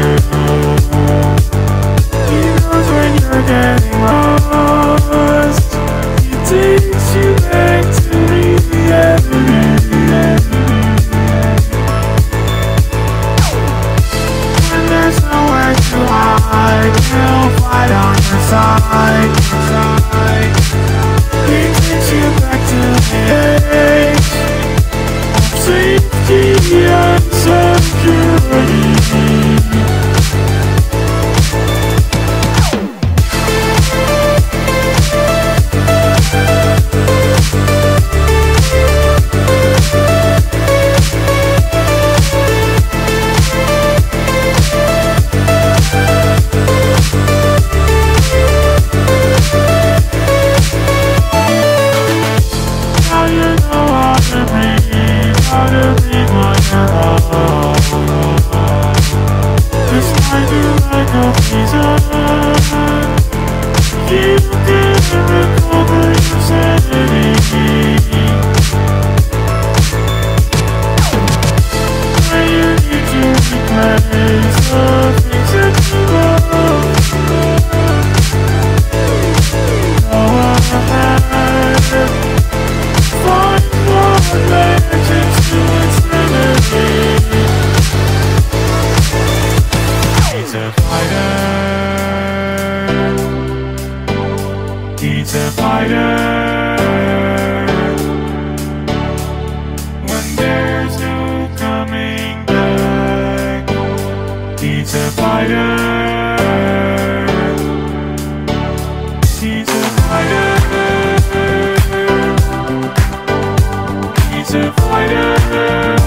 He knows when you're getting lost. He takes you back to the end. When there's nowhere to hide, he'll fight on your side. He takes you back to the edge of safety and security. He's a fighter. When there's no coming back, he's a fighter. He's a fighter. He's a fighter.